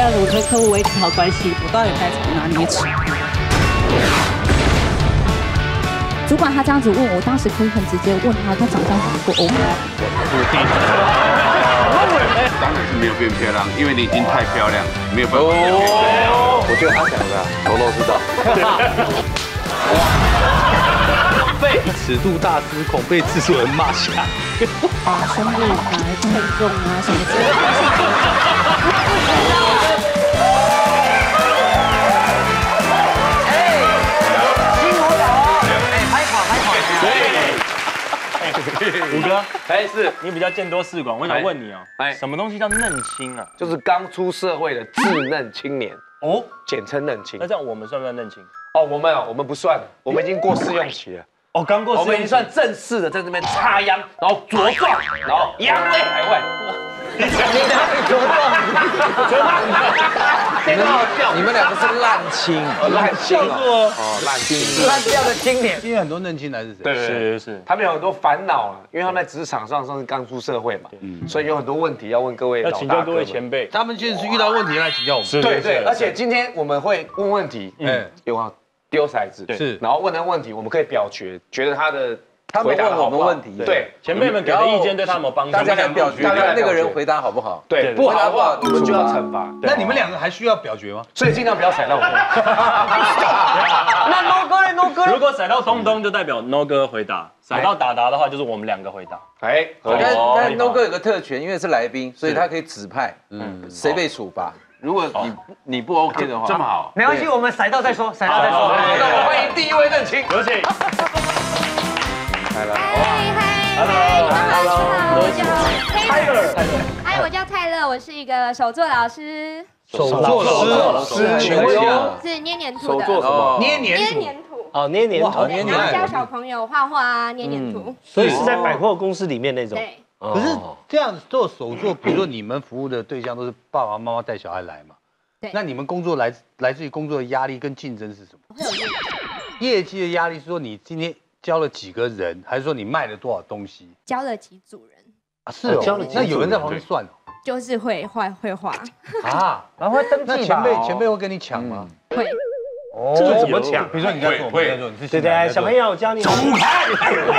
要怎么跟客户维持好关系？我到底该怎么拿捏尺？主管他这样子问我，当时可以很直接问他长相怎么不 OK？ 当然是没有变漂亮，因为你已经太漂亮，没有办法变漂亮。 我觉得他讲的头头是道。 被尺度大失控，被制作人骂下。 把胸部拿来称重啊什么之类的。 五哥，是你比较见多识广，我想问你哦，什么东西叫嫩青啊？ 就是刚出社会的稚嫩青年哦， 简称嫩青。 那这样我们算不算嫩青？ 哦，我们不算，我们已经过试用期了。 哦，刚过试用期， 我们已经算正式的在这边插秧，然后茁壮，然后扬威海外。你哪里茁壮？你们两个是烂青，烂青哦，烂青，烂掉的青年。 今天很多嫩青来是谁？ 对，是，他们有很多烦恼啊，因为他们在职场上算是刚出社会嘛，所以有很多问题要问各位老大哥， 要请教各位前辈。 他们就是遇到问题来请教我们。 对，而且今天我们会问问题，有丢骰子， 是， 然后问的问题我们可以表决，觉得他的。 他们问我们问题， 对， 前辈们给的意见对他们有帮助。 大家来表决，那个人回答好不好？ 对，不好的话你们就要惩罚。 那你们两个还需要表决吗？ 所以尽量不要踩到我。 那 No 哥嘞 ，No 哥，如果踩到东东就代表 No 哥回答，踩到达达的话就是我们两个回答。 哎， 但 No 哥有个特权，因为是来宾，所以他可以指派，谁被处罚。如果你不 OK 的话， 这么好， 没关系，我们甩到再说，甩到再说。 那我欢迎第一位嫩青， 有请。 嗨，我叫泰勒。嗨，我叫泰勒，我是一个手作老师。 手作老师，请问是捏黏土的。 手作什么？ 捏黏土。 哦，捏黏土， 然后教小朋友画画啊，捏黏土。 所以是在百货公司里面那种。 对。 可是这样做手作，比如说你们服务的对象都是爸爸妈妈带小孩来嘛？ 对。 那你们工作来自于工作的压力跟竞争是什么？ 会有业绩的压力是说你今天教了几个人，还是说你卖了多少东西？ 教了几组人啊？是哦，那有人在旁边算哦。 就是会画啊， 然后会登记吧？ 那前辈会跟你抢吗？ 会。 哦， 这个怎么抢？ 比如说你在做，你是对，小朋友教你。 走开！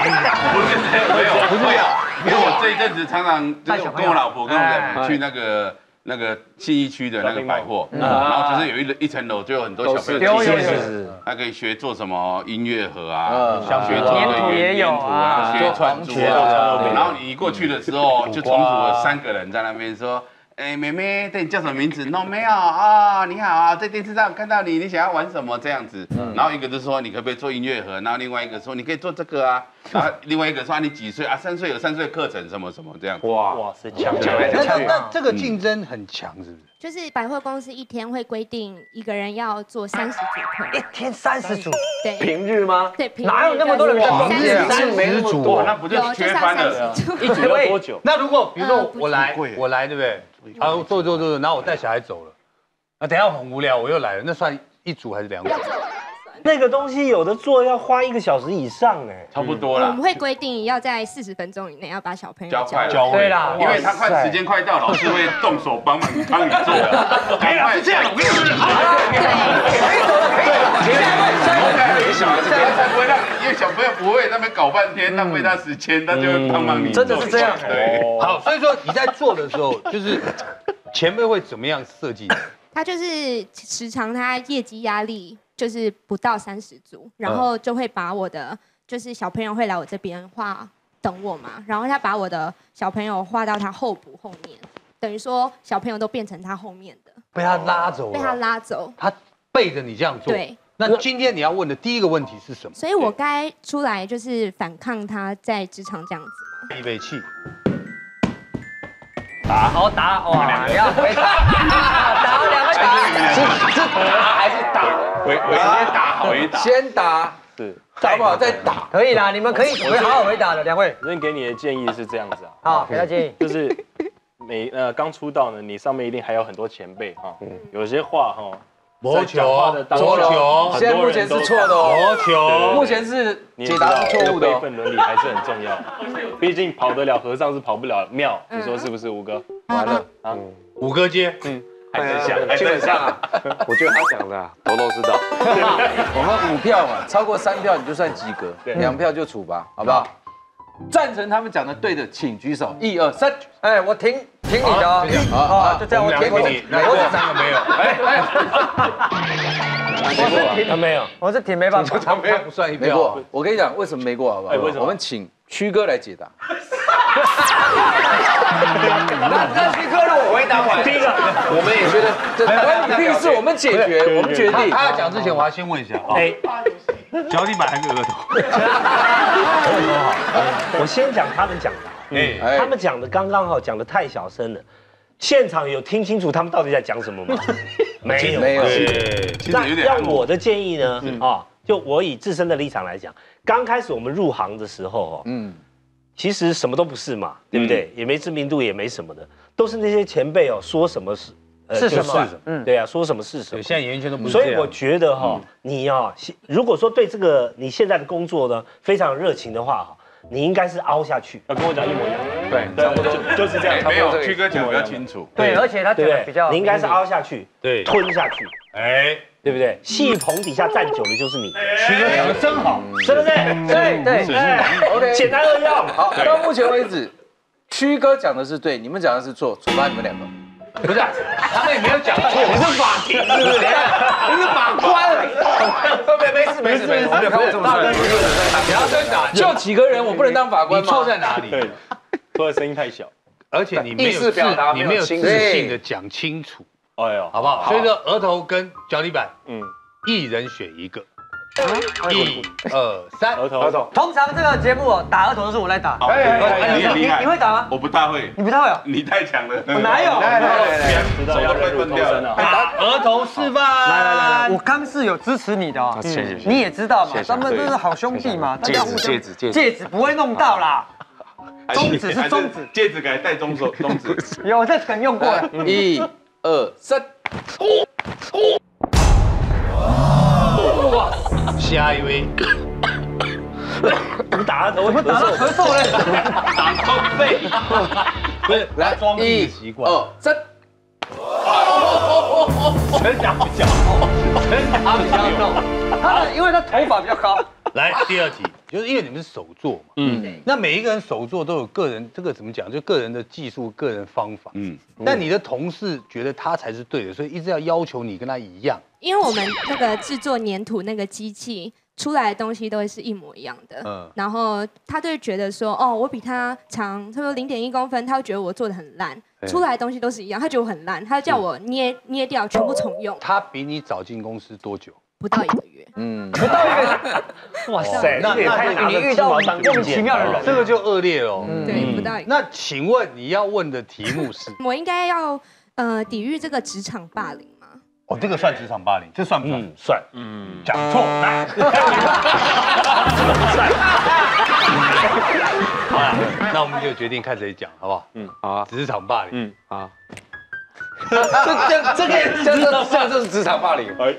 不是，因为我这一阵子常常就是跟我老婆跟我们去那个信义区的那个百货，然后就是有一层楼就有很多小朋友，他可以学做什么音乐盒啊，学做也有啊， 学串珠啊，然后你一过去的时候，就重组了3个人在那边说。哎，妹妹，对你叫什么名字？no 没有啊，你好啊，在电视上看到你，你想要玩什么这样子？然后一个就说你可不可以做音乐盒，然后另外一个说你可以做这个啊，然后另外一个说你几岁啊？3岁有3岁课程什么什么这样。 哇塞，强！ 那这个竞争很强是不是？ 就是百货公司一天会规定一个人要做30组客， 一天30组， 对， 平日吗？ 对，平日哪有那么多人在逛街 ？30组， 那不就缺翻了？ 一组要多久？ 那如果比如说我来，对不对？啊，做，然后我带小孩走了，啊，等下很无聊，我又来了，那算1组还是2组？ 那个东西有的做要花1个小时以上哎， 差不多了。 我们会规定要在40分钟以内要把小朋友教会。 对啦， 因为他时间快到，老师会动手帮你做。 没有是这样，我跟你说， 小孩才不会让你，因为小朋友不会那边搞半天，浪费他时间，他就会帮忙你。 真的是这样。 对。 好，所以说你在做的时候，就是前辈会怎么样设计？ 他就是时常他业绩压力就是不到30组，然后就会把我的就是小朋友会来我这边画等我嘛，然后他把我的小朋友画到他后补后面，等于说小朋友都变成他后面的， 被他拉走，他背着你这样做。对。那今天你要问的第一个问题是什么？ 所以我该出来就是反抗他在职场这样子吗？ 预备起。 打好打哇！要回打，打2个打， 是打还是打？ 回打， 先打， 是打不好再打， 可以啦，你们可以好好回答的，2位。 主任给你的建议是这样子啊， 好，给他建议， 就是刚出道呢，你上面一定还有很多前辈哈，有些话哈。 魔球， 现在目前是错的哦。 魔球， 目前是解答是错误的。 辈分伦理还是很重要，毕竟跑得了和尚是跑不了庙，你说是不是？吴哥， 完了啊，5哥接， 还真像，基本上啊，我觉得他讲的头头是道。 我们5票嘛，超过3票你就算及格，2票就处罚，好不好？赞成他们讲的对的，请举手。1、2、3。 哎，我挺你的哦。好，就这样，我挺你。 我只3个没有。 他没有，我是挺没办法。 他不算1票。 我跟你讲，为什么没过，好不好？为什么？我们请曲哥来解答。 那曲哥让我回答完，第一个，我们也觉得这关你屁事，我们解决，我们决定。 他要讲之前，我要先问一下啊，脚底板还是额头？ 我先讲他们讲的，他们讲的刚刚好，讲的太小声了。现场有听清楚他们到底在讲什么吗？没有。那让我的建议呢？就我以自身的立场来讲，刚开始我们入行的时候，其实什么都不是嘛，对不对？也没知名度，也没什么的，都是那些前辈说什么是什么，对啊，说什么是什么。 现在演艺圈都不是。 所以我觉得你如果说对这个你现在的工作呢非常热情的话你应该是凹下去，要跟我讲一模一样。 对，差不多就是这样。 没有，曲哥讲比较清楚。 对，而且他讲的比较， 你应该是凹下去，对，吞下去，对不对？戏棚底下站久的就是你。 曲哥讲的真好， 是不是？对。OK， 简单扼要。 好，到目前为止，曲哥讲的是对，你们讲的是错，处罚你们2个。 不是，他们也没有讲错， 你是法庭是不是？你是法官。没事，我没有看过这么帅。 你要真打，就几个人，我不能当法官吗？ 你错在哪里？ 对，错在声音太小， 而且你没有自信的讲清楚。哎呦，好不好？所以说额头跟脚底板，1人选1个。1、2、3， 额头。 通常这个节目打额头都是我来打。 你很厉害。 你会打吗？ 我不大会。 你不太会哦？ 你太强了。 我哪有？ 来，手都快断掉了。 打额头示范。 来，我刚是有支持你的哦。你也知道嘛，咱们都是好兄弟嘛。 戒指不会弄到啦。中指是中指， 戒指改戴中指。 有这梗用过了。 1、2、3。 哇，下一位。 你打额头， 我打到咳嗽嘞， 打到背。 不是，来装逼习惯。 1、2、3。 真打比较他因为他头发比较高。 来，第2题，就是因为你们是手作嘛，那每一个人手作都有个人这个怎么讲，就个人的技术、个人方法，但你的同事觉得他才是对的，所以一直要求你跟他一样。 因为我们那个制作粘土那个机器出来的东西都会是一模一样的，然后他就会觉得说，我比他长差不多0.1公分，他会觉得我做的很烂，出来的东西都是一样，他觉得我很烂，他就叫我捏掉，全部重用。 他比你早进公司多久？ 不到1个月。 不到1个月。 哇塞，那也太你遇到莫名其妙的人， 这个就恶劣了。 对，不到1个月。 那请问你要问的题目是？ 我应该要抵御这个职场霸凌。 这个算职场霸凌，这算不算？ 算。 讲错，来。好了，那我们就决定看谁讲，好不好？好啊。职场霸凌。 好。 这个就是职场霸凌。 曲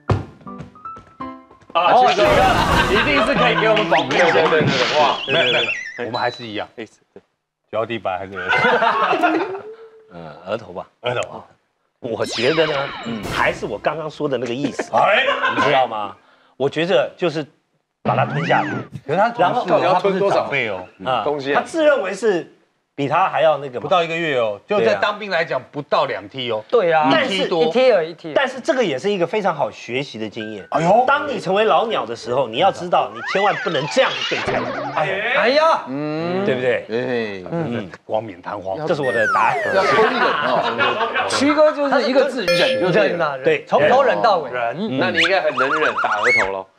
哥一定是可以给我们保护的。 对，哇，没有，我们还是一样。脚底板还是额头？ 额头吧。 额头。 我觉得呢，还是我刚刚说的那个意思，你知道吗？我觉得就是把它吞下来， 可是他要吞多少倍哦？ 东西他自认为是比他还要那个， 不到1个月哦，就在当兵来讲不到2梯哦。 对啊， 但是 1梯而已。 但是这个也是一个非常好学习的经验。哎呦，当你成为老鸟的时候，你要知道你千万不能这样对菜。 哎呀， 对不对？ 冠冕堂皇， 这是我的答案。 要吞忍哦。曲哥就是一个字忍，就忍啊， 对， 从头忍到尾。 忍，那你应该很能忍，打额头喽。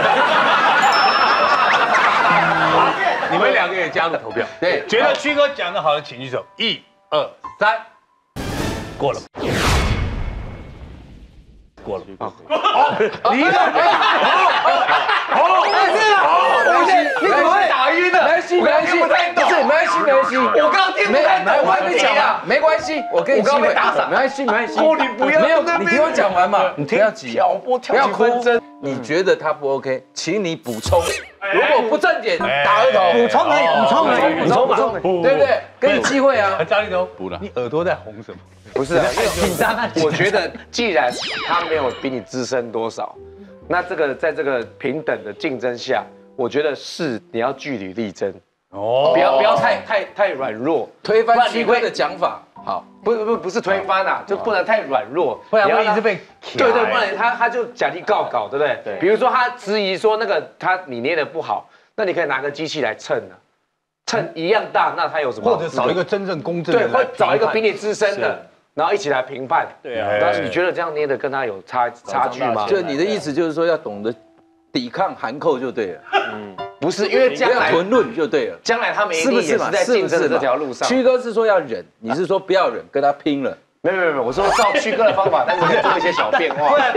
你们2个也加入投票，对，觉得曲哥讲的好的请举手，1、2、3， 过了。 你你怎么会打晕了？没关系，不是，没关系，我刚刚听不太懂，我还没讲啊，没关系，我给你机会，没关系，你不要，没有，你听我讲完嘛，你不要急，不要哭，你觉得他不 OK， 请你补充，如果不正点打额头，补充，对不对？给你机会啊， 张立东补了， 你耳朵在红什么？ 不是啊， 紧张啊！ 我觉得既然他没有比你资深多少，那这个在这个平等的竞争下，我觉得是你要据理力争。不要太软弱， 推翻区哥的讲法。好， 不是推翻啊，就不能太软弱， 不然会一直被对，不然他就假力告搞，对不对？对。比如说他质疑说那个你捏的不好，那你可以拿个机器来称啊，称一样大，那他有什么？ 或者找一个真正公正的， 对，或找一个比你资深的，然后一起来评判。 对啊。 但是你觉得这样捏的跟他有差距吗？ 就你的意思就是说要懂得抵抗含扣就对了。 不是，因为将来吞论就对了。 将来他们一定也是在竞争的这条路上。 曲哥是说要忍，你是说不要忍，跟他拼了。 没有，我说照曲哥的方法，但是可以做一些小变化。没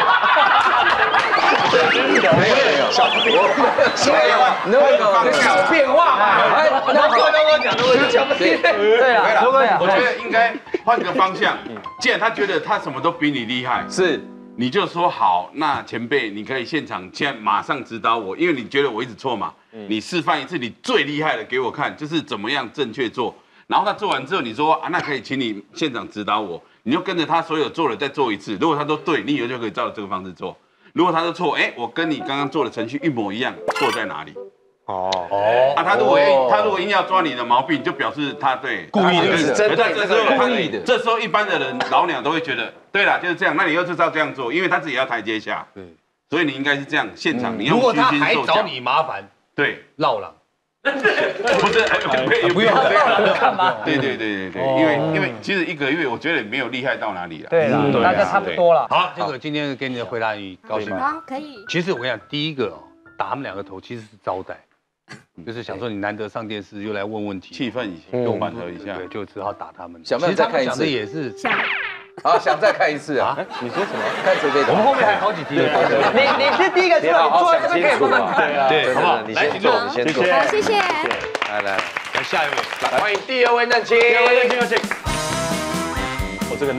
有小变化，小变化嘛。哎，那刚刚讲的我就讲不听。 对啊， 我觉得应该换个方向。既然他觉得他什么都比你厉害， 是。你就说好，那前辈你可以现场现在马上指导我，因为你觉得我一直错嘛，你示范一次你最厉害的给我看，就是怎么样正确做。然后他做完之后，你说啊，那可以请你现场指导我，你就跟着他所有做的再做一次。如果他都对，你以后就可以照这个方式做。如果他都错，哎，我跟你刚刚做的程序一模一样，错在哪里？他如果硬要抓你的毛病，就表示他对故意的， 是针对这个故意的。 这时候一般的人老鸟都会觉得，对啦，就是这样。那你又就照这样做，因为他自己要台阶下。对，所以你应该是这样，现场你用虚心受教。 如果他还找你麻烦， 对， 绕了。 不是，也不用这样看吗？对，因为其实1个月，我觉得没有厉害到哪里了。 对了，大家差不多了。 好，这个今天给你的回答，你高兴吗？ 好，可以。 其实我跟你讲，第一个打他们2个头，其实是招待。就是想说你难得上电视，又来问问题， 气氛一下，又缓和一下， 对，就只好打他们。 想不想再看一次？ 也是想。 好，想再看一次啊？你说什么？看谁被打？ 我们后面还有好几题。 你是第一个出来，你坐在这边可以慢慢看。 对，好不好？ 来，请坐，你先坐。 好，谢谢。 来， 下一位， 来欢迎第2位嫩青。 有请。我这个嫩。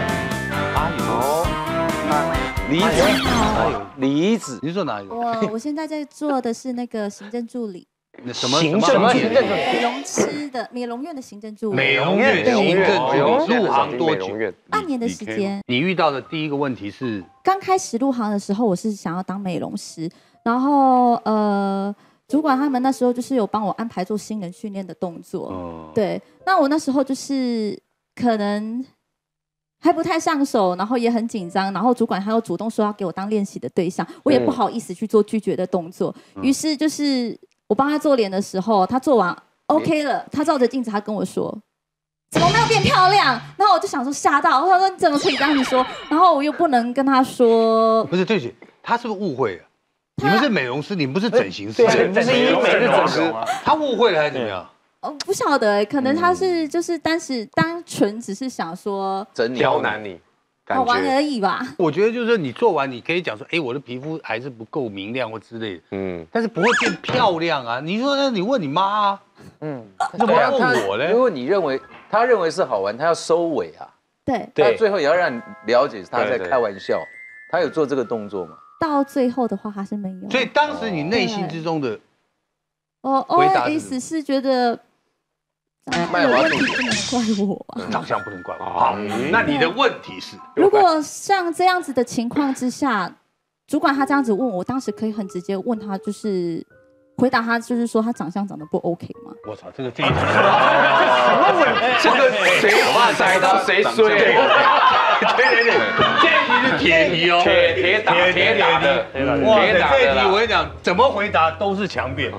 梨子， 你是做哪一个？ 我现在在做的是那个行政助理。 什么行政助理？ 美容院的行政助理。 美容院行政助理入行多久 ？2年的时间。 你遇到的第一个问题是？ 刚开始入行的时候，我是想要当美容师，然后主管他们那时候就是有帮我安排做新人训练的动作。对，那我那时候就是可能还不太上手，然后也很紧张，然后主管他又主动说要给我当练习的对象，我也不好意思去做拒绝的动作，于是就是我帮他做脸的时候，他做完 OK 了，他照着镜子他跟我说怎么没有变漂亮，然后我就想说吓到，他说你怎么可以这样子说，然后我又不能跟他说， 不是对不起，他是不是误会了？你们是美容师，你们不是整形师， 不是医美是整师， 他误会了还是怎么样？ 不晓得，可能他是就是单纯只是想说刁难你， 好玩而已吧。 我觉得就是你做完，你可以讲说，哎，我的皮肤还是不够明亮或之类的，但是不会变漂亮啊。你说，你问你妈啊，怎么问我嘞？ 如果你他认为是好玩，他要收尾啊。 对， 他最后也要让你了解他在开玩笑。他有做这个动作吗？ 到最后的话，他是没有。 所以当时你内心之中的 ，OS 是觉得。有问题不能怪我啊， 长相不能怪我。好，那你的问题是， 如果像这样子的情况之下，主管他这样子问我，当时可以很直接问他，就是回答他，就是说他长相长得不 OK 吗？ 我操，这个什么问题？这个谁逮到谁衰？对， 这一题是铁题哦， 铁打的， 哇，这一题我跟你讲，怎么回答都是强辩。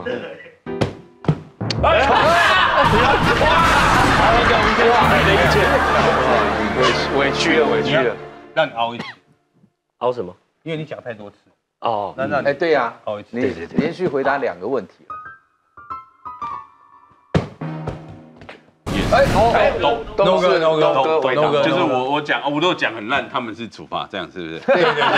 委屈了， 让你熬一次， 熬什么？ 因为你讲太多次哦。 那让你对呀， 熬一次， 你连续回答2个问题了。 也 ，No哥， 就是我讲，我都讲很烂，他们是处罚，这样是不是？ 对。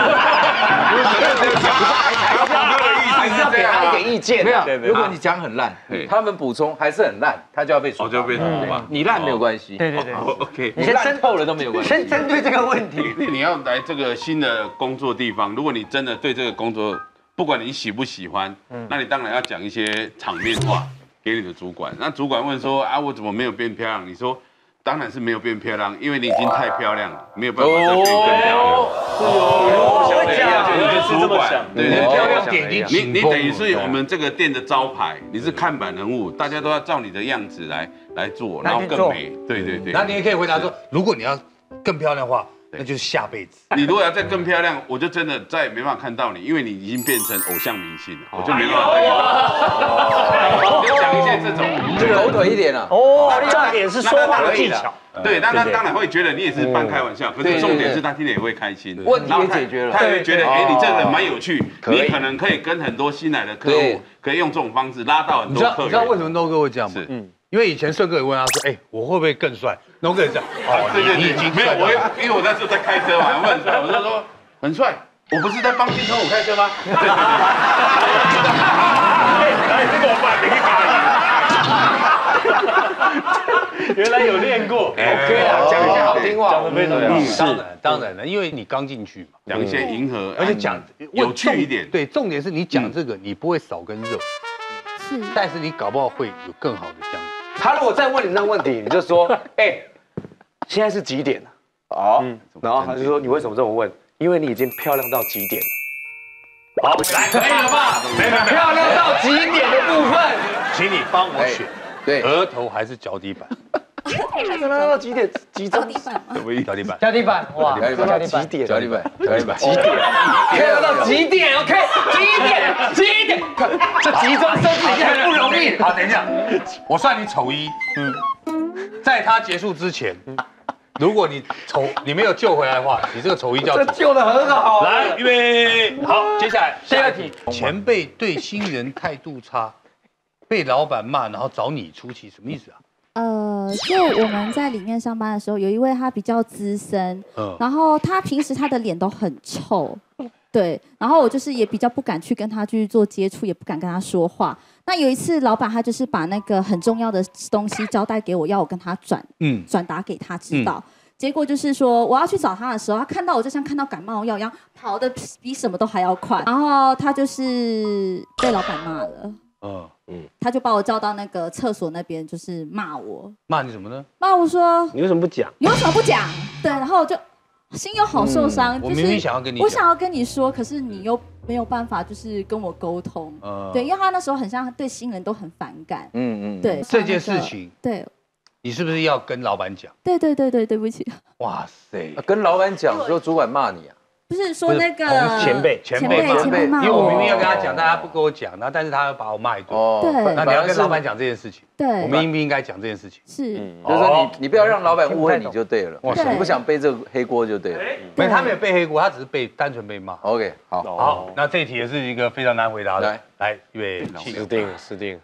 还是要给他一点意见。没有，如果你讲很烂，他们补充还是很烂，他就要被处罚。 就被处罚。 你烂没有关系。 对。 OK， 你烂透了都没有关系。 先针对这个问题， 你要来这个新的工作地方，如果你真的对这个工作，不管你喜不喜欢，那你当然要讲一些场面话给你的主管。那主管问说啊，我怎么没有变漂亮？你说。当然是没有变漂亮，因为你已经太漂亮了，没有办法再变更漂亮。 就是主管， 对， 漂亮点已经你等于是我们这个店的招牌，你是看板人物，大家都要照你的样子来做，然后更美。对。 然后你也可以回答说，如果你要更漂亮的话，那就是下辈子。 你如果要再更漂亮，我就真的再也没办法看到你，因为你已经变成偶像明星了，我就没办法再看到你。就讲一些这种， 狗腿一点啊。 重点是说话的技巧。 对，那他当然会觉得你也是半开玩笑，可是重点是他听了也会开心， 问题也解决了， 他也会觉得，哎，你这个人蛮有趣，你可能可以跟很多新来的客户，可以用这种方式拉到很多客人。 你知道为什么 No 哥会这样吗？因为以前顺哥也问他说，哎，我会不会更帅？No 哥也讲， 对，你已经没有，因为我那时候在开车嘛，我很帅，我就说很帅，我不是在帮金城武开车吗？ 来，这个我办，你可以打。原来有练过 ，OK 啊，讲一些好听话， 讲得非常好。 当然了，因为你刚进去嘛， 讲一些迎合， 而且讲有趣一点。 对，重点是你讲这个，你不会少根肉，是，但是你搞不好会有更好的姜。 他如果再问你那个问题，你就说，哎，现在是几点了？好，然后他就说，你为什么这么问？因为你已经漂亮到极点了。好，来，可以了吧？漂亮到极点的部分， 请你帮我选。 对， 额头还是脚底板？ 漂亮到极点，集中。 脚底板吗？ 脚底板，哇， 极点，脚底板， 极点，漂亮到极点 ，OK， 极点，这集中生字还不容易。 好，等一下，我算你丑一。在他结束之前，如果你没有救回来的话，你这个丑一就要救得很好。 来，预备，好，接下来第二题，前辈对新人态度差。被老板骂，然后找你出气，什么意思啊？ 就我们在里面上班的时候，有一位他比较资深，然后他平时他的脸都很臭，对，然后我就是也比较不敢去跟他去做接触，也不敢跟他说话。那有一次，老板他就是把那个很重要的东西交代给我，要我跟他转达给他知道。结果就是说，我要去找他的时候，他看到我就像看到感冒药一样，跑得比什么都还要快。然后他就是被老板骂了。他就把我叫到那个厕所那边，就是骂我。 骂你什么呢？ 骂我说你为什么不讲？ 你为什么不讲？对，然后我就心又好受伤。 我明明想要跟你， 我想要跟你说，可是你又没有办法，就是跟我沟通。对，因为他那时候很像对新人都很反感。对这件事情， 对， 你是不是要跟老板讲？ 对，对不起。 哇塞，跟老板讲说主管骂你啊？ 不是说那个前辈，因为我明明要跟他讲，但他不跟我讲，那但是他要把我骂一顿。 对， 那你要跟老板讲这件事情。 对， 我们应不应该讲这件事情？ 是， 就是说你不要让老板误会你就对了，你不想背这个黑锅就对了。 没，他没有背黑锅，他只是单纯被骂。 OK， 好， 好，那这一题也是一个非常难回答的。来，预备， 死定。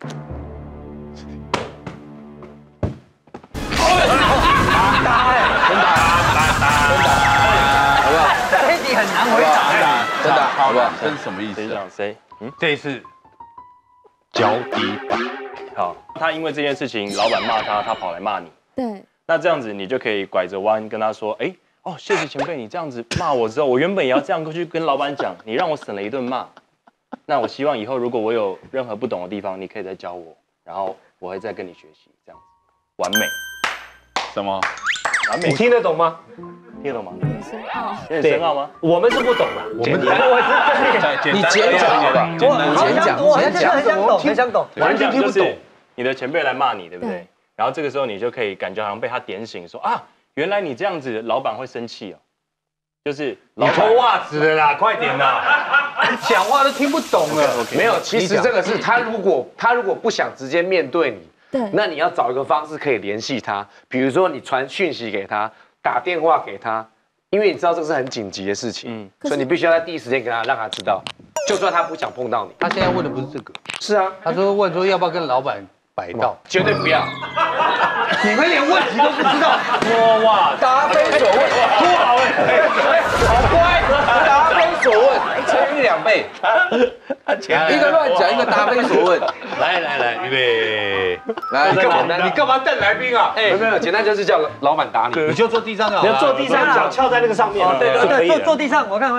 很难回答， 真的，好不好？ 这是什么意思？ 谁？ 这一次脚底板。 好，他因为这件事情，老板骂他，他跑来骂你。 对。 那这样子，你就可以拐着弯跟他说：“哎，谢谢前辈，你这样子骂我之后，我原本也要这样过去跟老板讲，你让我省了一顿骂。那我希望以后如果我有任何不懂的地方，你可以再教我，然后我会再跟你学习，这样子完美。 什么？ 完美？ 你听得懂吗？ 听得懂吗？ 有点深奥吗？ 我们是不懂的， 你简讲好吧， 很想懂， 完全听不懂。你的前辈来骂你，对不对？然后这个时候你就可以感觉好像被他点醒，说啊，原来你这样子，老板会生气哦。就是你脱袜子了啦，快点啦！讲话都听不懂了。 没有，其实这个是他如果不想直接面对你， 对， 那你要找一个方式可以联系他，比如说你传讯息给他，打电话给他，因为你知道这是很紧急的事情，所以你必须要在第一时间给他让他知道，就算他不想碰到你。 他现在问的不是这个， 是啊， 他说问说要不要跟老板摆到， 绝对不要。 你们连问题都不知道。 哇，答非所问， 多好好乖，答非所问，乘以2倍。一个乱讲，一个答非所问。 来，预备， 来，你干嘛瞪来宾啊？ 没有，简单就是叫老板打你， 你就坐地上就好。 你要坐地上，脚翘在那个上面。 对，坐地上，我看。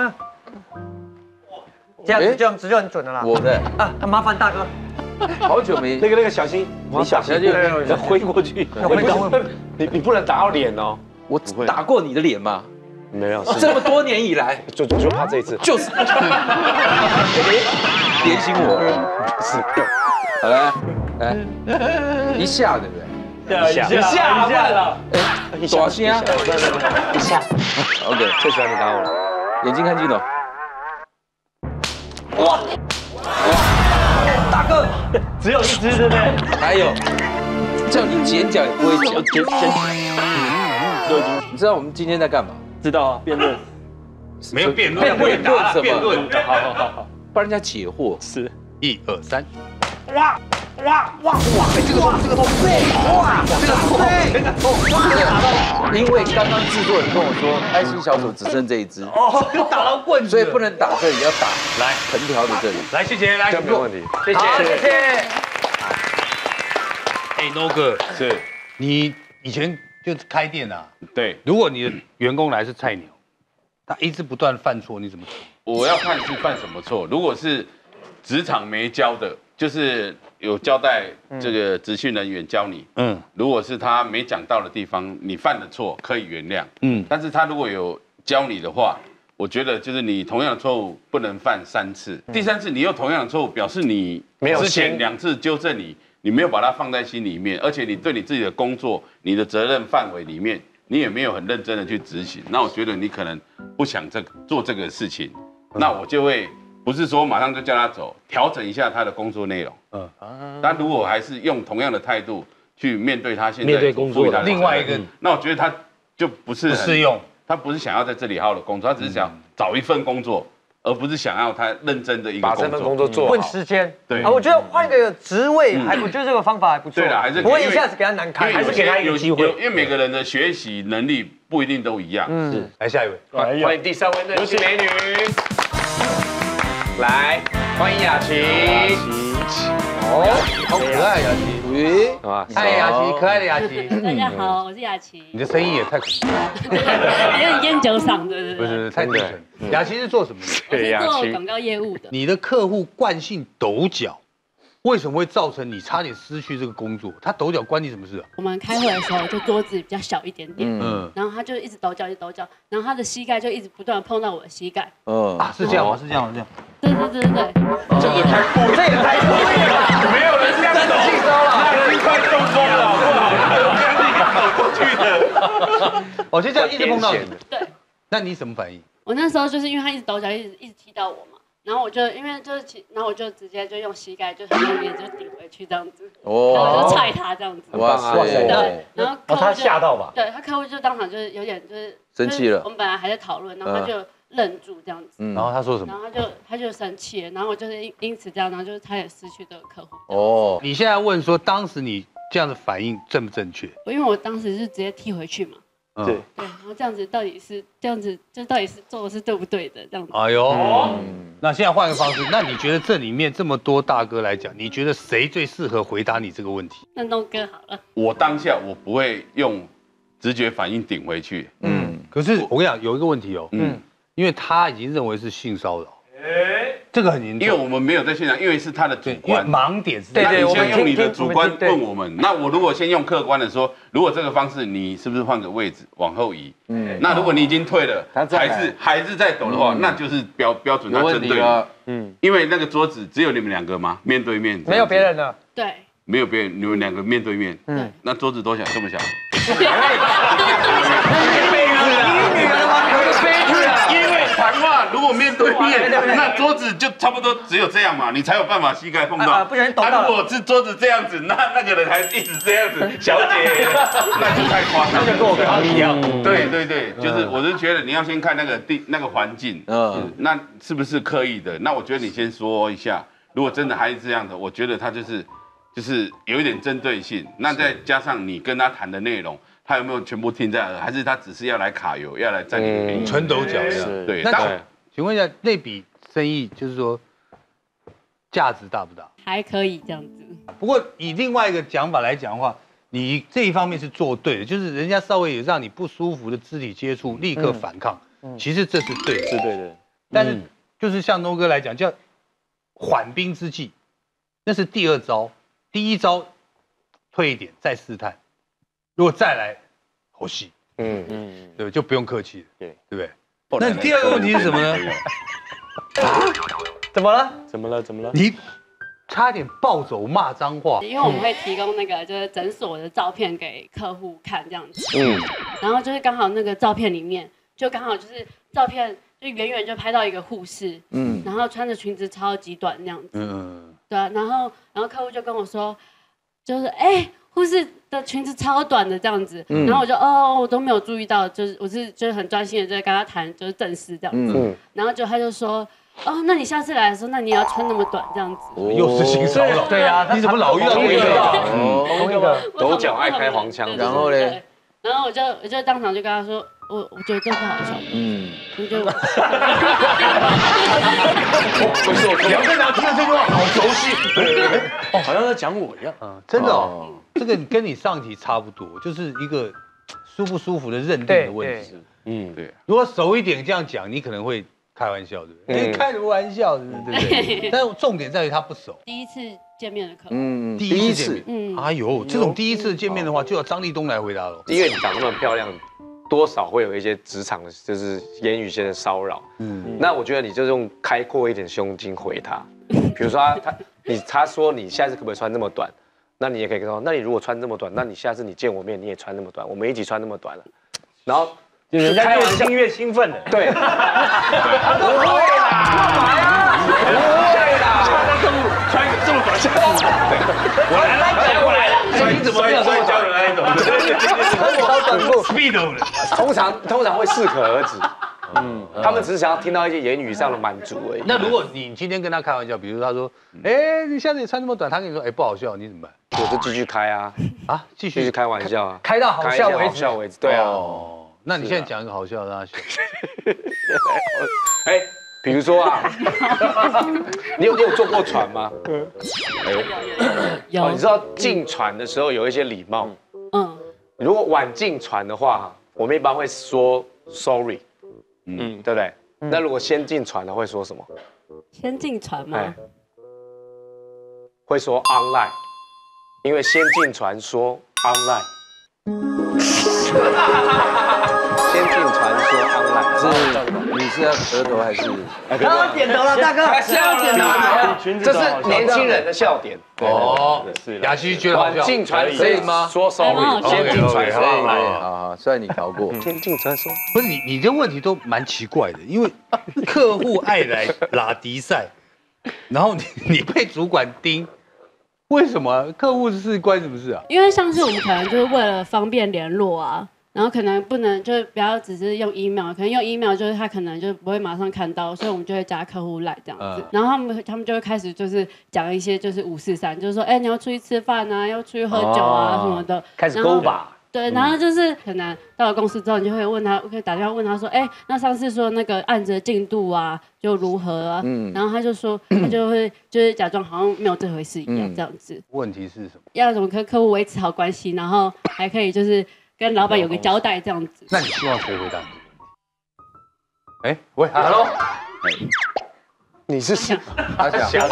这样子就很准的啦。 我的啊，麻烦大哥。 好久没那个小心，你小心，你挥过去，你不能打到脸哦。 我打过你的脸吗？ 没有， 这么多年以来， 就怕这一次， 就是点醒我。是，好来，一下对不对？ 一下了， 多少啊？ 一下。 OK， 最喜欢你打我了， 眼睛看镜头。 哇！ 大哥， 只有一只，对不对？ 还有，叫你剪脚也不会剪。你知道我们今天在干嘛？ 知道啊，辩论。 没有辩论， 辩论什么？ 辩论， 好，帮人家解惑。 是 ，1、2、3。 哇！ 这个痛，哇，这个痛，因为刚刚制作人跟我说，爱心小组只剩这一只， 就打到棍子， 所以不能打这里，要打来藤条的这里。 来，谢谢，来， 没有问题， 谢谢。 哎，No 哥，是你以前就开店啊？ 对， 如果你的员工来是菜鸟，他一直不断犯错，你怎么处理？ 我要看是犯什么错。如果是职场没教的，就是有交代这个职训人员教你，如果是他没讲到的地方，你犯的错可以原谅，但是他如果有教你的话，我觉得就是你同样的错误不能犯3次，第3次你又同样的错误，表示你之前2次纠正你没有把它放在心里面，而且你对你自己的工作、你的责任范围里面，你也没有很认真的去执行，那我觉得你可能不想做这个事情，那我就会。不是说马上就叫他走，调整一下他的工作内容。但如果还是用同样的态度去面对他现在面对工作的另外一个， 那我觉得他就不适用， 他不是想要在这里好好的工作，他只是想找一份工作，而不是想要他认真的一个把这份工作做好。 问时间， 对啊，我觉得换个职位，我觉得这个方法还不错。 对了，还是不会一下子给他难堪， 还是给他一个机会， 因为每个人的学习能力不一定都一样。 是，来下一位， 欢迎第3位嫩系美女。来，欢迎雅琪。 好可爱雅琪， 嗨雅琪，可爱的雅琪。 大家好，我是雅琪。 你的声音也太可爱， 还有烟酒嗓，对不对？ 不是太低沉。雅琪是做什么的？ 我是做广告业务的。 你的客户惯性抖脚，为什么会造成你差点失去这个工作？他抖脚关你什么事啊？ 我们开会的时候，就桌子比较小一点点，然后他就一直抖脚，然后他的膝盖就一直不断碰到我的膝盖。 是这样吗？是这样。 对。 这个太故意， 这也太故意了， 没有人这样抖，那是快中风了，好不好？这样子抖过去的。 就这样一直碰到你。 对。 那你什么反应？ 我那时候就是因为他一直抖脚，一直踢到我嘛，然后我就因为就是然后我就直接就用膝盖就很用力就顶回去这样子，然后我就踹他这样子。 哇塞！ 对，然后他吓到吧？ 对他客户就当场就是有点就是生气了。 我们本来还在讨论，然后他就愣住这样子。 然后他说什么？ 然后他就生气了，然后我就是因此这样，然后就是他也失去这个客户。 你现在问说当时你这样的反应正不正确？ 因为我当时是直接踢回去嘛。对，然后这样子到底是这样子，就到底是做的是对不对的这样子。 哎呦，那现在换个方式，那你觉得这里面这么多大哥来讲，你觉得谁最适合回答你这个问题？ 那东哥好了。 我当下我不会用直觉反应顶回去。 可是我跟你讲，有一个问题哦，因为他已经认为是性骚扰。这个很严重， 因为我们没有在现场，因为是他的主观盲点是。 那你先用你的主观问我们，那我如果先用客观的说，如果这个方式你是不是换个位置往后移？那如果你已经退了，还是在抖的话，那就是标准他针对你。因为那个桌子只有你们2个吗？面对面， 没有别人了。 对， 没有别人，你们2个面对面。那桌子多小？这么小？因为谈话如果面对面，那桌子就差不多只有这样嘛，你才有办法膝盖碰到。 不小心抖到了。 如果是桌子这样子，那个人还一直这样子，小姐，那就太夸张。 那就跟我刚刚一样。 对，就是我是觉得你要先看那个环境，那是不是刻意的？那我觉得你先说一下，如果真的还是这样的，我觉得他就是就是有一点针对性。那再加上你跟他谈的内容，他有没有全部听在耳，还是他只是要来卡油，要来占你便宜， 纯抖脚呀？ 对。 那请问一下，那笔生意就是说价值大不大？ 还可以这样子。 不过以另外一个讲法来讲的话，你这一方面是做对的，就是人家稍微有让你不舒服的肢体接触，立刻反抗，其实这是对的， 是对的。 但是就是像东哥来讲，叫缓兵之计，那是第二招，第一招退一点再试探，如果再来好戏，对，就不用客气了，对不对？那第二个问题是什么呢？ 怎么了？ 怎么了？怎么了？ 你差点暴走骂脏话， 因为我们会提供那个就是诊所的照片给客户看这样子，然后就是刚好那个照片里面就刚好就是照片就远远就拍到一个护士，然后穿着裙子超级短那样子，对啊，然后客户就跟我说，就是护士的裙子超短的这样子，然后我就我都没有注意到，就是很专心的在跟他谈就是正事这样子，然后他就说。那你下次来的时候，那你要穿那么短这样子， 又是性骚扰。 对啊， 你怎么老遇到这个？ 同一个抖脚爱开黄腔， 然后嘞， 然后我就当场就跟他说，我觉得这不好笑，我就。 杨镇长听了这句话好熟悉， 好像在讲我一样。 真的哦，这个跟你上题差不多，就是一个舒不舒服的认定的问题。对。如果熟一点这样讲，你可能会。开玩笑对不对？开什么玩笑，对不对？但重点在于他不熟。 第一次见面的客户， 第一次见面，哎呦，这种第一次见面的话，就要张立东来回答了。 因为你长那么漂亮，多少会有一些职场的，就是言语间的骚扰。那我觉得你就用开阔一点胸襟回他，比如说他说你下次可不可以穿这么短？那你也可以跟他说，那你如果穿这么短，那你下次你见我面你也穿那么短，我们一起穿那么短了，然后。 人家越听越兴奋了， 对，不会啦，干嘛呀？不会啦， 穿这么短， 我来了， 所以你怎么没有说教人那一种？ 超短裤 ，speed，通常会适可而止。他们只是想要听到一些言语上的满足而已。 那如果你今天跟他开玩笑，比如他说，你下次也穿那么短，他跟你说，不好笑，你怎么办？ 我就继续开啊，继续开玩笑啊， 开到好笑为止。 对啊。 那你现在讲一个好笑的让他笑。 比如说啊，你有坐过船吗？ 有。 你知道进船的时候有一些礼貌。如果晚进船的话，我们一般会说 sorry。对不对？那如果先进船的会说什么？ 先进船吗？ 会说 online， 因为先进船说 online。先进传说 online 是你是要额头还是？ 刚刚点头了，大哥， 是要点头，这是年轻人的笑点。 是雅琪觉得好笑。 进船可以吗？说 sorry， 先进传说。 好，虽然你考过。 先进传说。 不是你这问题都蛮奇怪的，因为客户爱来拉迪赛，然后你被主管盯。为什么客户是关什么事啊？ 因为像是我们可能就是为了方便联络啊，然后可能不能就是不要只是用 email， 可能用 email 就是他可能就不会马上看到，所以我们就会加客户来这样子，然后他们就会开始就是讲一些就是543，就是说你要出去吃饭啊，要出去喝酒啊什么的， 开始勾把。 对，然后就是可能到了公司之后，你就会问他，可以打电话问他说，那上次说那个案子的进度啊，就如何啊？然后他就说，他就会就是假装好像没有这回事一样，这样子。 问题是什么？ 要怎么跟客户维持好关系，然后还可以就是跟老板有个交代这样子。 那你希望谁回答你？喂 ，Hello。 你是想阿翔， 翔哥，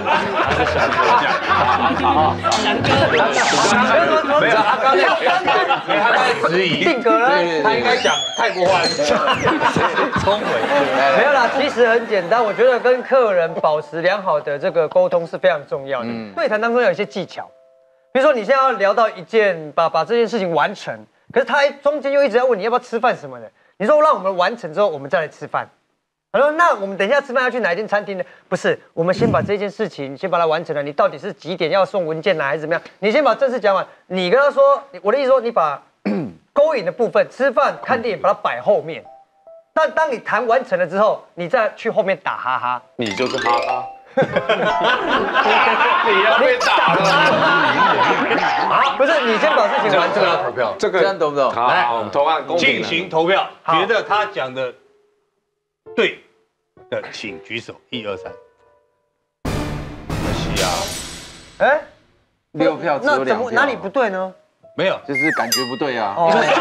没有，他刚才质疑定格了， 他应该讲泰国话，冲回。 没有啦，其实很简单，我觉得跟客人保持良好的这个沟通是非常重要的。对谈当中有一些技巧，比如说你现在要聊到一件把这件事情完成，可是他中间又一直要问你要不要吃饭什么的，你说让我们完成之后我们再来吃饭。他说：“那我们等一下吃饭要去哪一间餐厅呢？不是，我们先把这件事情先把它完成了。你到底是几点要送文件来，还是怎么样？你先把正事讲完。你跟他说，我的意思说，你把勾引的部分，吃饭、看电影，把它摆后面。但当你谈完成了之后，你再去后面打哈哈。 你就是哈哈。 你要被打了啊！不是，你先把事情完成。 这个要投票， 这样懂不懂？ 来，我们投案公平进行投票，觉得他讲的对的，请举手，1、2、3。可惜啊， 哎 6票只有2票， 哪里不对呢？ 没有， 就是感觉不对啊。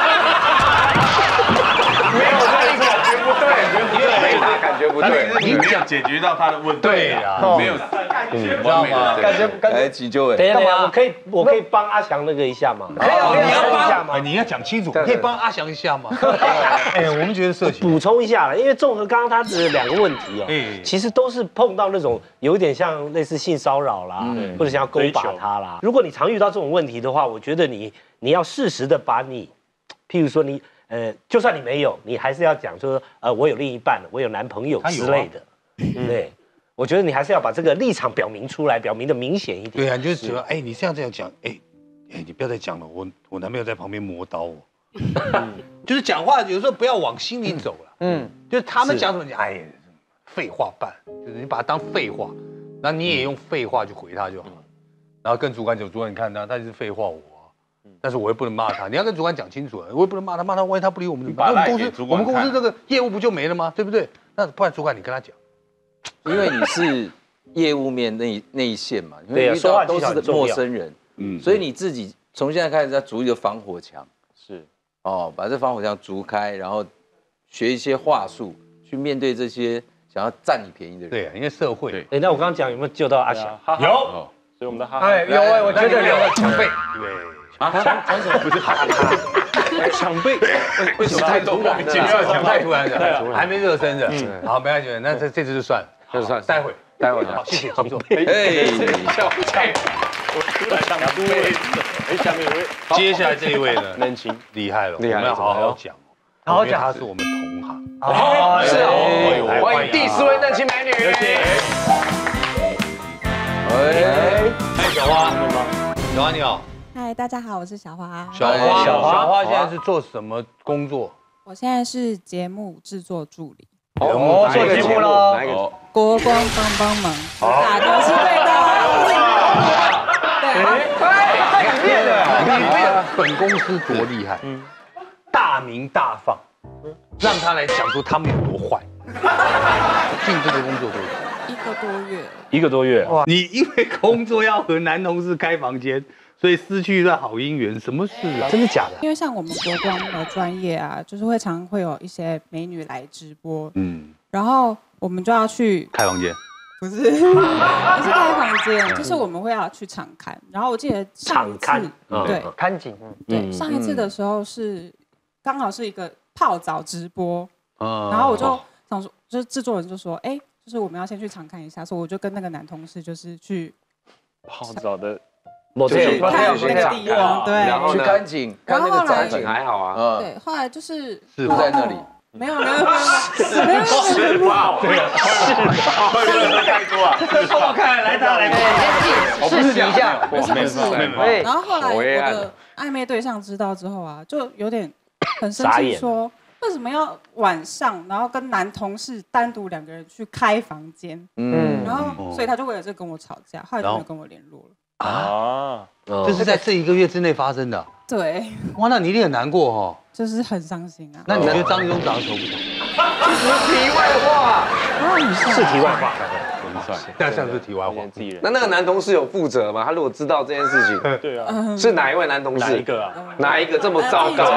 没有这一感觉不对，没打感觉不对， 你没有解决到他的问题。 对呀， 没有完美的感觉急救哎。 等一下，我可以帮阿翔那个一下吗？ 可以啊， 你要帮一下吗？ 你要讲清楚，可以帮阿翔一下吗？哎，我们觉得色情补充一下了，因为综合刚刚他的2个问题哦，其实都是碰到那种有点像类似性骚扰啦，或者想要勾把他啦。如果你常遇到这种问题的话，我觉得你要适时的把你，譬如说你就算你没有，你还是要讲说我有另一半，我有男朋友之类的。对，我觉得你还是要把这个立场表明出来，表明的明显一点。 对啊，你就是觉得哎，你这样讲，哎，你不要再讲了，我男朋友在旁边磨刀我。就是讲话有时候不要往心里走了。就是他们讲什么，你哎呀，废话办，就是你把它当废话，然后你也用废话去回他就好。然后跟主管讲，主管你看他就是废话我。但是我又不能骂他，你要跟主管讲清楚了，我也不能骂他，万一他不理我们怎么办？那我们公司这个业务不就没了吗？对不对？那不然主管你跟他讲， 因为你是业务面那一线嘛，因为遇到都是陌生人，所以你自己从现在开始要筑一个防火墙， 是把这防火墙筑开，然后学一些话术去面对这些想要占你便宜的人。 对，因为社会。 哎，那我刚刚讲有没有救到阿翔？ 有，所以我们的哈哈， 有我觉得有抢背，对。 抢什么？不是抢背？为什么太突然？ 抢太突然了，还没热身的。好，没关系，那这次就算了， 就算， 待会。好，谢谢，请坐。 我出来抢背。下面一位， 接下来这一位呢， 年轻厉害了，我们要好好讲， 好好讲， 他是我们同行。 是哦，欢迎第4位嫩青美女。 小花，小花你好。 嗨，大家好，我是小花。 小花现在是做什么工作？ 我现在是节目制作助理。 做节目喽。 国光帮忙，大都是对的。 在里面的， 本公司多厉害，大名大放，让他来讲出他们有多坏。进这个工作多久 ？1个多月。 1个多月。哇！ 你因为工作要和男同事开房间，所以失去了好姻缘，什么事啊？真的假的？ 因为像我们国光的专业啊，就是常会有一些美女来直播，然后我们就要去开房间。 不是开房间，就是我们会要去场看。然后我记得上一次，对， 看景， 对，上一次的时候是刚好是一个泡澡直播，然后我就想说，就是制作人就说，哎，就是我们要先去场看一下，所以我就跟那个男同事就是去泡澡的。 去看那个地方，对， 然后去看景，看那个展景还好啊。 对，后来就是住在那里， 没有， 是吧？对啊，是吧？太多啊！ 我看来他来， 我不是讲一下， 没有。然后后来我的暧昧对象知道之后啊，就有点很生气，说为什么要晚上，然后跟男同事单独2个人去开房间？然后所以他就为了这跟我吵架，后来就没有跟我联络了。 这是在这1个月之内发生的。 对， 哇，那你一定很难过哦。 就是很伤心啊。 那你觉得张立东长得丑不丑？ 题外话， 是题外话， 但像是题外话。 那个男同事有负责吗？他如果知道这件事情， 对啊， 是哪一位男同事？ 哪一个啊？ 哪一个这么糟糕？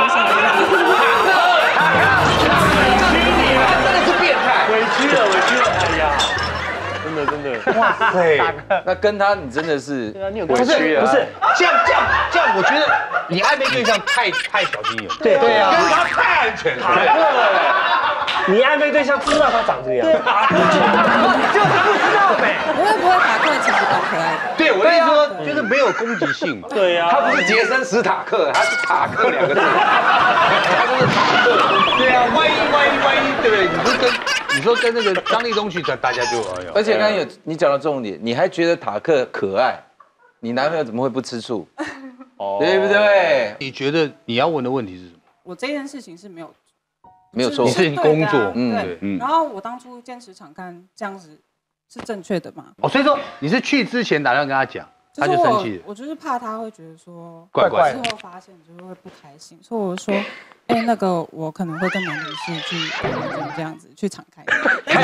真的是变态， 委屈了，哎呀。真的， 哇塞！ 那跟他你真的是对啊，你有不是这样，我觉得你暧昧对象太小心眼， 对啊， 跟他太安全了。 你暧昧对象知道他长这样， 就是不知道呗。 不会塔克其实蛮可爱的。 对，我的意思说就是没有攻击性嘛。 对呀， 他不是杰森·史塔克，他是塔克2个字，他就是塔克。 对啊，万一，对不对？你说跟那个张立东去，大家就哎呦。 而且刚刚你讲到重点，你还觉得塔克可爱，你男朋友怎么会不吃醋？对不对？ 你觉得你要问的问题是什么？ 我这件事情是没有错， 你是工作， 对。然后我当初坚持场看这样子， 是正确的嘛。 哦，所以说你是去之前打电话跟他讲，他就生气了。 我就是怕他会觉得说怪怪的，之后发现就会不开心，所以我说，哎，那个我可能会跟男同事去这样子去敞开。 谁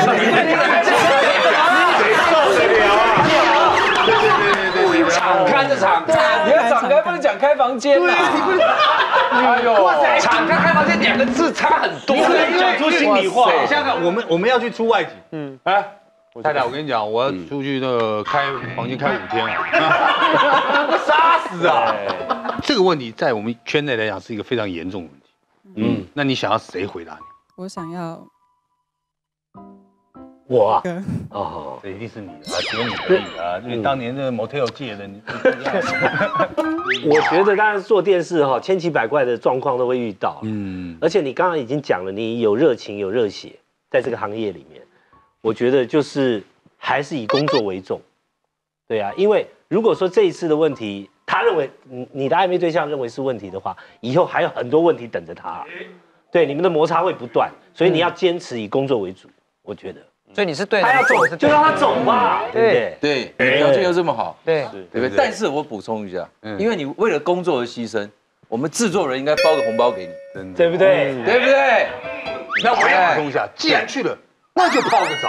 受得了啊？对，敞开的敞， 你要敞开不能讲开房间呐。 哎呦，敞开房间2个字差很多， 讲出心里话。想想看，我们要去出外景，太太，我跟你讲，我要出去那个开房间开5天啊，杀死啊！这个问题在我们圈内来讲是一个非常严重的问题。那你想要谁回答你？ 我想要我啊， 哦，这一定是你啊，只有你可以啊，因为当年那个 motel 界的你。 我觉得当然做电视哈，千奇百怪的状况都会遇到。而且你刚刚已经讲了，你有热情有热血，在这个行业里面，我觉得就是还是以工作为重。对啊，因为如果说这一次的问题，他认为你的暧昧对象认为是问题的话，以后还有很多问题等着他。对，你们的摩擦会不断，所以你要坚持以工作为主，我觉得。 所以你是对的， 他要走就让他走嘛，对不对？ 对，条件又这么好， 对不对？但是我补充一下，因为你为了工作而牺牲，我们制作人应该包个红包给你， 对不对？ 对不对？ 那我也补充一下，既然去了，那就泡个澡。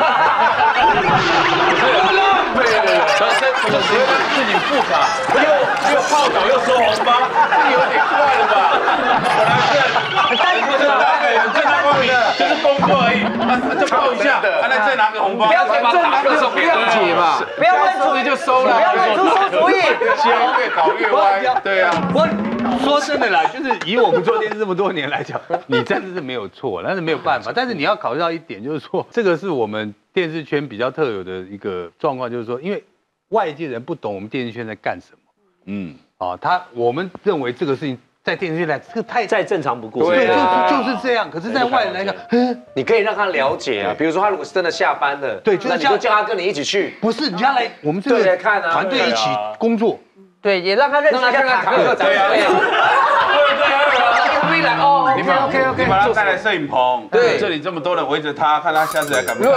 对，这事情复杂，又泡澡又收红包，这有点怪了吧？本来是正大光明，就是工作而已，就泡一下，那再拿个红包， 不要把塔克送给二姐嘛， 不要问出去就收了， 不要问出馊主意， 越搞越歪。对啊， 我说真的啦，就是以我们做电视这么多年来讲，你真的是没有错，但是没有办法。但是你要考虑到一点，就是说这个是我们电视圈比较特有的一个状况，就是说，因为外界人不懂我们电视圈在干什么，我们认为这个事情在电视圈来，这个太再正常不过， 对，就是这样。可是，在外人来讲， 你可以让他了解啊，比如说他如果是真的下班了，对，那你就叫他跟你一起去， 不是你叫他来我们这个团队一起工作， 对，也让他认识一下塔克， 对啊。 你们 OK， 把他带来摄影棚，对，这里这么多人围着他，看他下次来干嘛？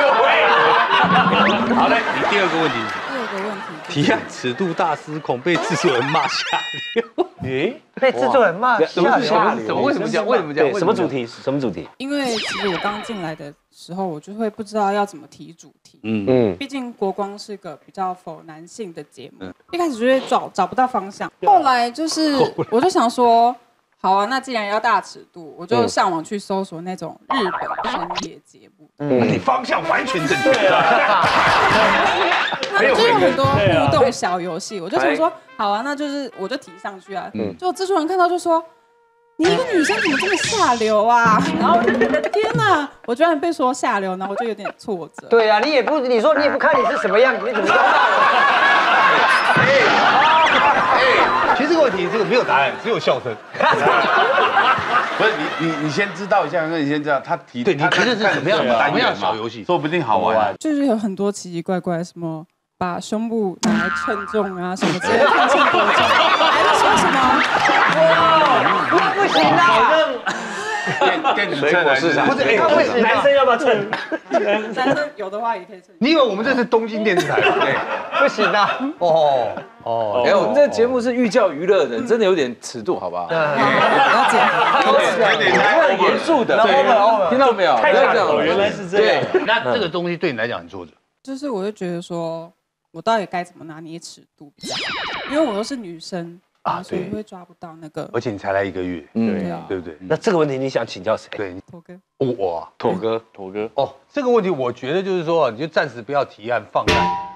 好嘞，你第二个问题。提案尺度大失控，被制作人骂下流。 被制作人骂下流？为什么讲？为什么讲？ 什么主题？什么主题？ 因为其实我刚进来的时候，我就会不知道要怎么提主题。毕竟国光是个比较否男性的节目，一开始就会找不到方向。后来就是我就想说，好啊，那既然要大尺度，我就上网去搜索那种日本深夜节目。 你方向完全正确。 他们就有很多互动小游戏，我就想说，好啊，那就是我就提上去啊。就制作人看到就说，你一个女生怎么这么下流啊？然后天哪，我居然被说下流，然后我就有点挫折。 对啊，你说你也不看你是什么样，你怎么知道？ 其实这个问题没有答案，只有笑声。 不是你先知道一下，你先知道他提对，你提的是什么样的小游戏， 说不定好玩。 就是有很多奇奇怪怪，什么把胸部拿来称重啊，什么之类的，看称多重，还是说什么？ 哇，不行啦！ 电子秤市场不是，不行， 男生要不要称？ 男生有的话也可以称。 你以为我们这是东京电视台吗？对， 不行啊！ 哎，我们这节目是寓教于乐的，真的有点尺度，好不好？ 了解， 有点太严肃的，听到没有？ 太大了，原来是这样。 那这个东西对你来讲很挫折， 就是我就觉得说，我到底该怎么拿捏尺度比较好？因为我又是女生。所以会抓不到那个， 而且你才来1个月， 对啊， 对不对？ 那这个问题你想请教谁？ 对， 驼哥， 我驼哥哦，这个问题我觉得就是说，你就暂时不要提案放在。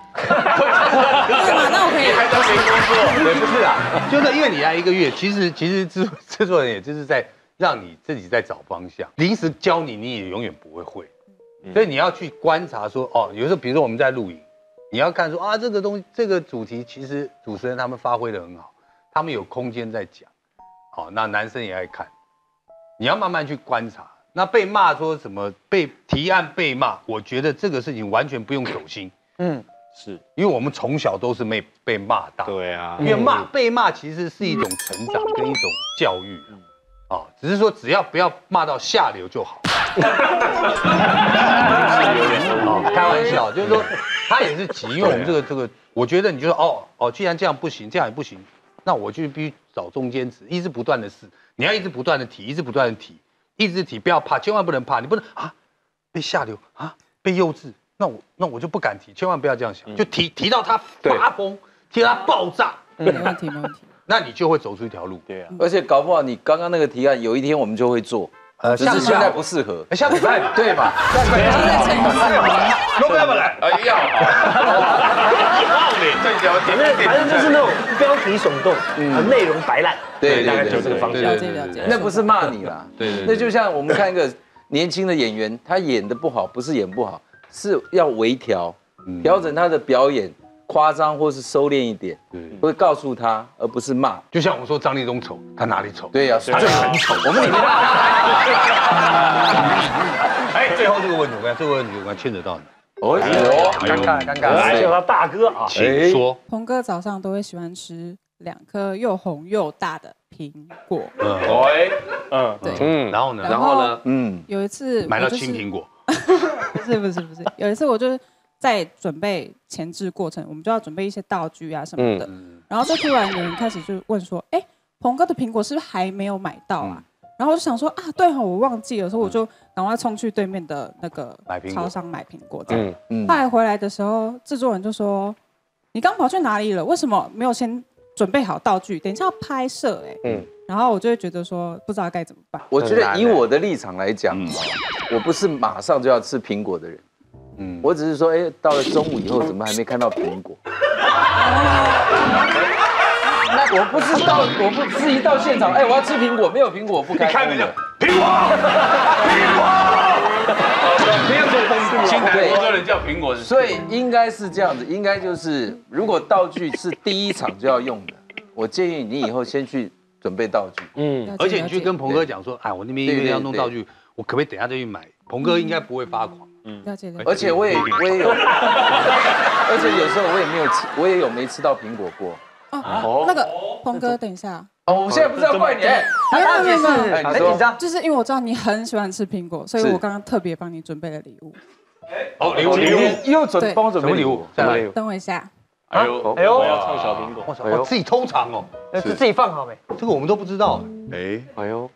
那我可以还都没工作， 对，不是啊，就是因为你来1个月，其实制作人也就是在让你自己在找方向，临时教你也永远不会，所以你要去观察说，有时候比如说我们在录影，你要看说这个东西这个主题其实主持人他们发挥得很好。他们有空间在讲，那男生也爱看，你要慢慢去观察。那被骂说什么被提案被骂，我觉得这个事情完全不用走心， 是因为我们从小都是被骂大， 对啊， 因为被骂其实是一种成长跟一种教育，只是说只要不要骂到下流就好。 开玩笑，就是说他也是急，因为我们这个，我觉得你就说既然这样不行，这样也不行，那我就必须找中间值，一直不断的试，你要一直不断的提，一直不断的提，一直提，不要怕，千万不能怕，你不能被下流被幼稚，那我就不敢提，千万不要这样想，就提到他发疯，提到他爆炸， 没问题没问题， 那你就会走出一条路。 对啊，而且搞不好你刚刚那个提案，有一天我们就会做。只是现在不适合， 下礼拜对吧？ 下礼拜要不来？ 要， 反正就是那种标题耸动，内容白烂， 对， 大概就这个方向。 那不是骂你啦， 对， 那就像我们看一个年轻的演员，他演的不好，不是演不好，是要微调，调整他的表演。夸张或是收敛一点，会告诉他，而不是骂。 就像我们说张立东丑，他哪里丑？ 对呀， 他很丑。我们里面，最后这个问题，我看这个问题我牵扯到你。 尴尬， 来叫他大哥啊， 请说。 鹏哥早上都会喜欢吃2颗又红又大的苹果。 对，然后呢？ 有一次买到青苹果。 不是，有一次我就是。在准备前置过程，我们就要准备一些道具啊什么的。然后就突然有人开始就问说：“哎，鹏哥的苹果是不是还没有买到啊？”然后我就想说啊，对哦，我忘记了，所以我就赶快冲去对面的那个超商买苹果。后来回来的时候，制作人就说：“你刚跑去哪里了？为什么没有先准备好道具？等一下要拍摄然后我就会觉得说，不知道该怎么办。 我觉得以我的立场来讲，我不是马上就要吃苹果的人。我只是说，到了中午以后，怎么还没看到苹果？那我不是一到现场，我要吃苹果，没有苹果我不开心的。 苹果，没有做风度，新台工作人叫苹果， 所以应该是这样子，应该就是如果道具是第一场就要用的，我建议你以后先去准备道具。 而且你去跟鹏哥讲说，我那边因为要弄道具，我可不可以等下再去买？鹏哥应该不会发狂。 而且我也有，而且有时候我也有没吃到苹果过。 那个鹏哥，等一下。 我现在不是要怪你， 没有， 很紧张， 就是因为我知道你很喜欢吃苹果，所以我刚刚特别帮你准备了礼物。 礼物，又帮我准备礼物， 在哪里？等我一下。 哎呦，我要唱小苹果， 我自己偷藏哦， 是自己放好没？ 这个我们都不知道。 哎呦。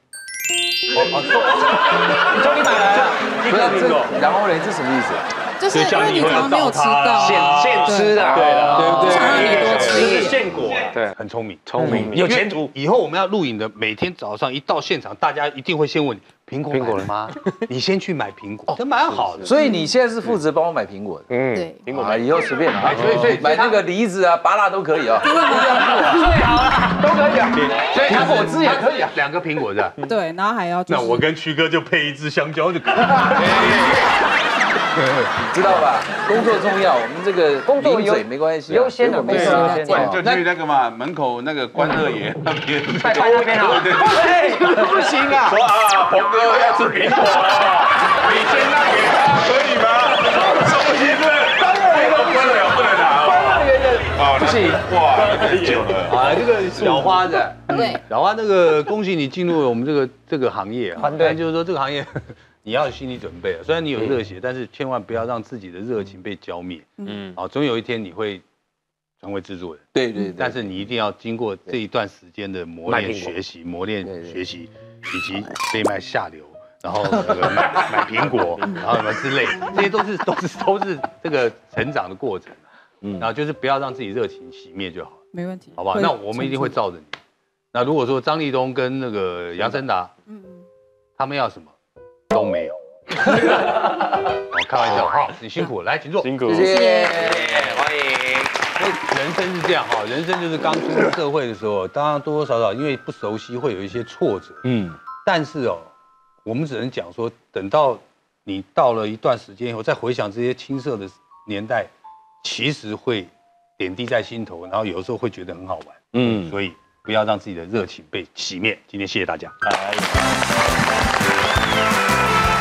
你终于买来了，一颗苹果。 然后呢，这什么意思？ 就是因为你常常没有吃到， 现吃的， 对的， 对不对？想让你多吃， 这是现果， 对， 很聪明， 有前途。 以后我们要录影的，每天早上一到现场，大家一定会先问你苹果了吗？你先去买苹果，这蛮好的。 所以你现在是负责帮我买苹果的， 对， 苹果以后随便买，所以买那个梨子啊、芭乐都可以啊， 最好了，都可以啊，所以苹果汁也可以啊 ，2个苹果是吧？ 对，然后还要那我跟曲哥就配1只香蕉就可以了。 知道吧？工作重要，我们这个工作嘴没关系， 优先的工作优先。 就去那个嘛门口那个关二爷那边， 拜拜那边啊。 不行啊！说鹏哥要吃苹果啊，你先拿给他可以吗？什么意思？关二爷都关了不能拿。 关二爷的不行哇，太久了。 这个小花的， 对， 小花那个恭喜你进入了我们这个行业啊，但就是说这个行业。你要有心理准备，虽然你有热血，但是千万不要让自己的热情被浇灭。总有一天你会成为制作人。 对。 但是你一定要经过这一段时间的磨练、学习，以及被卖下流，然后买苹果，然后什么之类，这些都是这个成长的过程。然后就是不要让自己热情熄灭就好。 没问题， 好不好？那我们一定会罩着你。那如果说张立东跟那个杨森达，他们要什么？都没有，开玩笑，好，你辛苦了，来，请坐， 辛苦， 谢谢， 欢迎。 人生是这样哈，人生就是刚出社会的时候，当然多多少少因为不熟悉会有一些挫折，但是我们只能讲说，等到你到了一段时间以后，再回想这些青涩的年代，其实会点滴在心头，然后有时候会觉得很好玩，所以不要让自己的热情被熄灭。今天谢谢大家。